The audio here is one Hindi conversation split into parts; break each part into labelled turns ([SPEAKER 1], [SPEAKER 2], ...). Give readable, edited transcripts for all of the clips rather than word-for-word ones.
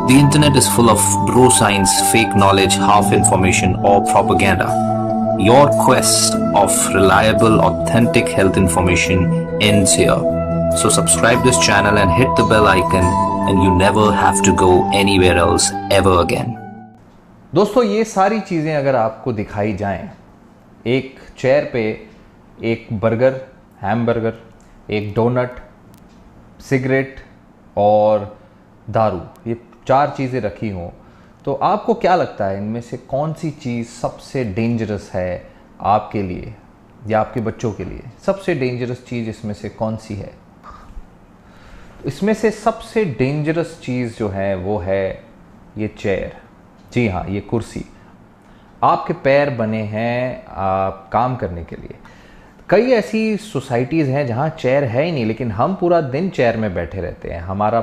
[SPEAKER 1] The internet is full of bro science, fake knowledge, half information, or propaganda. Your quest of reliable, authentic health information ends here. So subscribe this channel and hit the bell icon and you never have to go anywhere else ever again.
[SPEAKER 2] दोस्तों, ये सारी चीज़ें अगर आपको दिखाई जाएं, एक चेयर पे एक बर्गर, हैमबर्गर, एक डोनट, सिगरेट और दारू, ये 4 चीज़ें रखी हों, तो आपको क्या लगता है इनमें से कौन सी चीज़ सबसे डेंजरस है आपके लिए या आपके बच्चों के लिए? सबसे डेंजरस चीज़ इसमें से कौन सी है? इसमें से सबसे डेंजरस चीज़ जो है वो है ये चेयर। जी हाँ, ये कुर्सी। आपके पैर बने हैं आप काम करने के लिए। कई ऐसी सोसाइटीज़ हैं जहाँ चेयर है ही नहीं, लेकिन हम पूरा दिन चेयर में बैठे रहते हैं। हमारा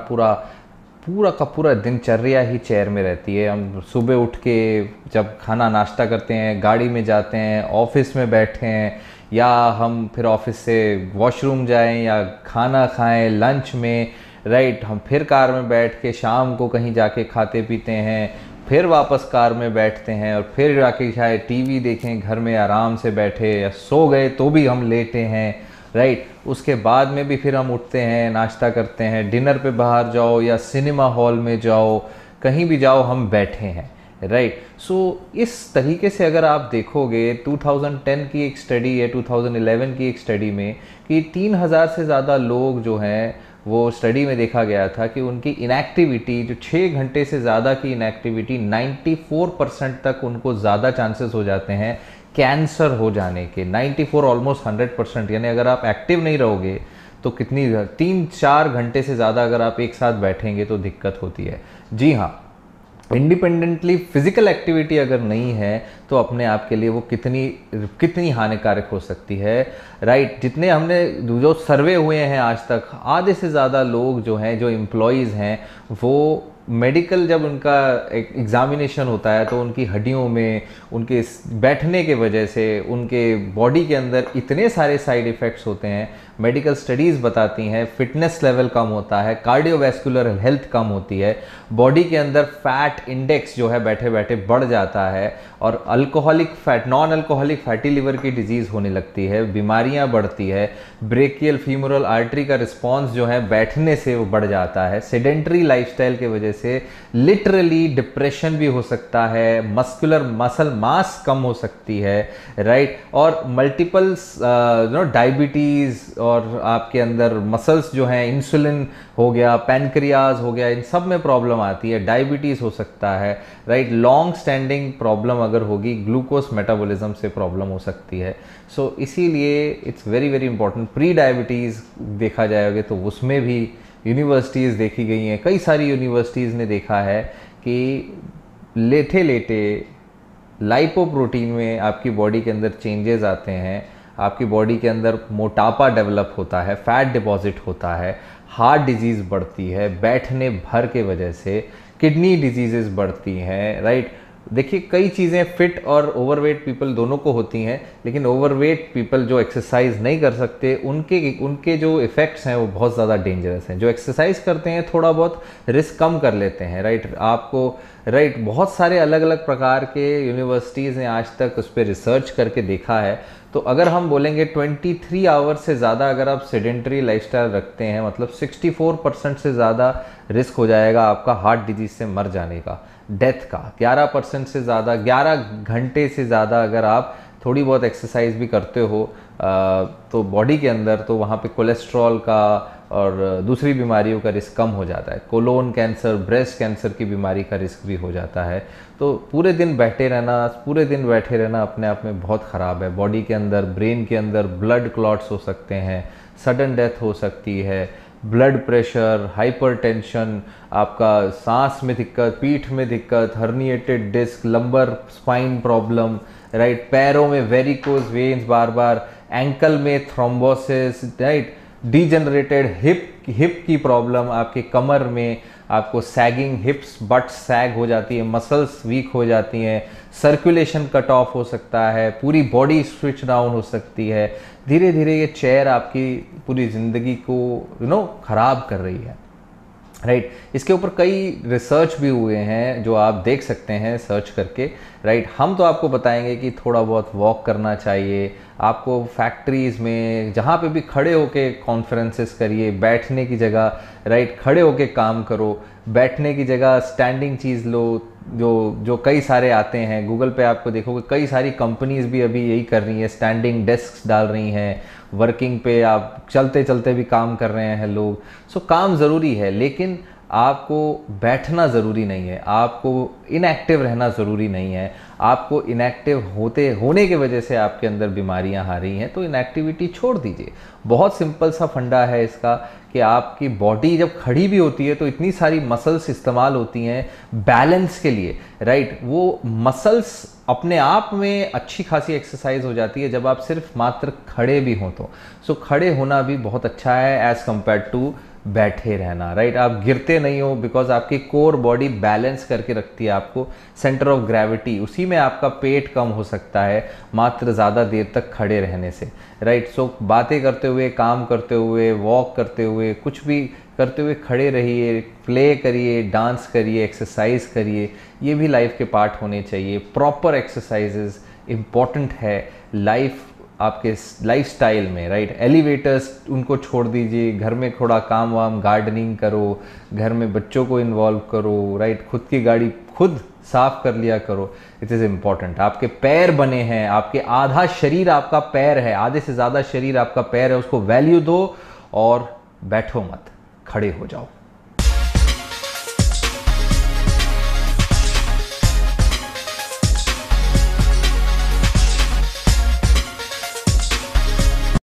[SPEAKER 2] पूरा दिनचर्या ही चेयर में रहती है। हम सुबह उठ के जब खाना नाश्ता करते हैं, गाड़ी में जाते हैं, ऑफिस में बैठे हैं, या हम फिर ऑफिस से वॉशरूम जाएं या खाना खाएं लंच में, राइट, हम फिर कार में बैठ के शाम को कहीं जाके खाते पीते हैं, फिर वापस कार में बैठते हैं और फिर जाके शायद टीवी देखें, घर में आराम से बैठे, या सो गए तो भी हम लेटे हैं, राइट। उसके बाद में भी फिर हम उठते हैं, नाश्ता करते हैं, डिनर पे बाहर जाओ या सिनेमा हॉल में जाओ, कहीं भी जाओ हम बैठे हैं, राइट। सो इस तरीके से अगर आप देखोगे 2010 की एक स्टडी है, 2011 की एक स्टडी में, कि 3000 से ज़्यादा लोग जो हैं वो स्टडी में देखा गया था कि उनकी इनएक्टिविटी, जो 6 घंटे से ज़्यादा की इनएक्टिविटी, 94% तक उनको ज़्यादा चांसेस हो जाते हैं कैंसर हो जाने के। 94 ऑलमोस्ट 100%। यानी अगर आप एक्टिव नहीं रहोगे तो कितनी 3-4 घंटे से ज़्यादा अगर आप एक साथ बैठेंगे तो दिक्कत होती है। जी हाँ, इंडिपेंडेंटली फिजिकल एक्टिविटी अगर नहीं है तो अपने आप के लिए वो कितनी हानिकारक हो सकती है, राइट। जितने हमने जो सर्वे हुए हैं आज तक, आधे से ज़्यादा लोग जो हैं, जो एम्प्लॉयज़ हैं, वो मेडिकल जब उनका एग्जामिनेशन होता है तो उनकी हड्डियों में, उनके बैठने के वजह से उनके बॉडी के अंदर इतने सारे साइड इफ़ेक्ट्स होते हैं। मेडिकल स्टडीज़ बताती हैं फिटनेस लेवल कम होता है, कार्डियोवैस्कुलर हेल्थ कम होती है, बॉडी के अंदर फैट इंडेक्स जो है बैठे बैठे बढ़ जाता है, और alcoholic fat, non alcoholic fatty liver की डिजीज़ होने लगती है, बीमारियां बढ़ती है, ब्रेकियल फीमोरल आर्टरी का रिस्पॉन्स जो है बैठने से वो बढ़ जाता है। सेडेंटरी लाइफस्टाइल के वजह से लिटरली डिप्रेशन भी हो सकता है, मसल मास कम हो सकती है, राइट। और मल्टीपल डायबिटीज़, और आपके अंदर मसल्स जो हैं, इंसुलिन हो गया, पैनक्रियाज हो गया, इन सब में प्रॉब्लम आती है, डायबिटीज़ हो सकता है, राइट। लॉन्ग स्टैंडिंग प्रॉब्लम अगर होगी, ग्लूकोज मेटाबॉलिज्म से प्रॉब्लम हो सकती है। सो इसीलिए it's very very important. Pre diabetes देखा जाएगा तो उसमें भी यूनिवर्सिटीज़ देखी गई हैं, कई सारी यूनिवर्सिटीज़ ने देखा है कि लेटे लेटे लाइपोप्रोटीन में आपकी बॉडी के अंदर चेंजेस आते हैं, आपकी बॉडी के अंदर मोटापा डेवलप होता है, फैट डिपॉजिट होता है, हार्ट डिजीज़ बढ़ती है, बैठने भर के वजह से किडनी डिजीज़ेस बढ़ती हैं, राइट। देखिए, कई चीज़ें फिट और ओवरवेट पीपल दोनों को होती हैं, लेकिन ओवरवेट पीपल जो एक्सरसाइज नहीं कर सकते, उनके जो इफ़ेक्ट्स हैं वो बहुत ज़्यादा डेंजरस हैं। जो एक्सरसाइज करते हैं थोड़ा बहुत रिस्क कम कर लेते हैं, राइट। आपको, राइट, बहुत सारे अलग अलग प्रकार के यूनिवर्सिटीज़ ने आज तक उस पर रिसर्च करके देखा है। तो अगर हम बोलेंगे 23 आवर से ज़्यादा अगर आप सेडेंटरी लाइफस्टाइल रखते हैं, मतलब 64% से ज़्यादा रिस्क हो जाएगा आपका हार्ट डिजीज़ से मर जाने का, डेथ का। 11% से ज़्यादा, 11 घंटे से ज़्यादा अगर आप थोड़ी बहुत एक्सरसाइज भी करते हो तो बॉडी के अंदर, तो वहाँ पे कोलेस्ट्रॉल का और दूसरी बीमारियों का रिस्क कम हो जाता है। कोलोन कैंसर, ब्रेस्ट कैंसर की बीमारी का रिस्क भी हो जाता है। तो पूरे दिन बैठे रहना अपने आप में बहुत ख़राब है। बॉडी के अंदर, ब्रेन के अंदर ब्लड क्लॉट्स हो सकते हैं, सडन डेथ हो सकती है, ब्लड प्रेशर, हाइपरटेंशन, आपका सांस में दिक्कत, पीठ में दिक्कत, herniated disc, lumbar spine problem, right, पैरों में वेरिकोज वेन्स बार बार, एंकल में थ्रोम्बोसिस, राइट, डीजनरेटेड हिप की प्रॉब्लम, आपके कमर में आपको सैगिंग हिप्स, बट सैग हो जाती है, मसल्स वीक हो जाती हैं, सर्कुलेशन कट ऑफ हो सकता है, पूरी बॉडी स्विच डाउन हो सकती है। धीरे धीरे ये चेयर आपकी पूरी ज़िंदगी को ख़राब कर रही है। राइट इसके ऊपर कई रिसर्च भी हुए हैं जो आप देख सकते हैं सर्च करके। राइट हम तो आपको बताएंगे कि थोड़ा बहुत वॉक करना चाहिए आपको, फैक्ट्रीज़ में जहाँ पे भी खड़े होके कॉन्फ्रेंसेस करिए, बैठने की जगह राइट खड़े होके काम करो, बैठने की जगह स्टैंडिंग चीज़ लो, जो कई सारे आते हैं गूगल पे आपको देखोगे कई सारी कंपनीज भी अभी यही कर रही हैं, स्टैंडिंग डेस्क डाल रही हैं, वर्किंग पे आप चलते चलते भी काम कर रहे हैं लोग। सो काम ज़रूरी है लेकिन आपको बैठना ज़रूरी नहीं है, आपको इनएक्टिव रहना ज़रूरी नहीं है। आपको इनएक्टिव होने की वजह से आपके अंदर बीमारियां आ रही हैं, तो इनएक्टिविटी छोड़ दीजिए। बहुत सिंपल सा फंडा है इसका कि आपकी बॉडी जब खड़ी भी होती है तो इतनी सारी मसल्स इस्तेमाल होती हैं बैलेंस के लिए। राइट वो मसल्स अपने आप में अच्छी खासी एक्सरसाइज हो जाती है जब आप सिर्फ मात्र खड़े भी हों तो। सो खड़े होना भी बहुत अच्छा है एज़ कम्पेयर टू बैठे रहना। राइट आप गिरते नहीं हो बिकॉज आपकी कोर बॉडी बैलेंस करके रखती है आपको, सेंटर ऑफ ग्रेविटी उसी में आपका पेट कम हो सकता है मात्र ज़्यादा देर तक खड़े रहने से। राइट सो बातें करते हुए, काम करते हुए, वॉक करते हुए, कुछ भी करते हुए खड़े रहिए, प्ले करिए, डांस करिए, एक्सरसाइज करिए, ये भी लाइफ के पार्ट होने चाहिए। प्रॉपर एक्सरसाइजेज इम्पॉर्टेंट है लाइफ आपके लाइफस्टाइल में। राइट एलिवेटर्स उनको छोड़ दीजिए, घर में थोड़ा काम वाम, गार्डनिंग करो, घर में बच्चों को इन्वॉल्व करो। राइट खुद की गाड़ी खुद साफ कर लिया करो, इट इज़ इम्पॉर्टेंट। आपके पैर बने हैं, आपके आधा शरीर आपका पैर है, आधे से ज़्यादा शरीर आपका पैर है, उसको वैल्यू दो और बैठो मत, खड़े हो जाओ।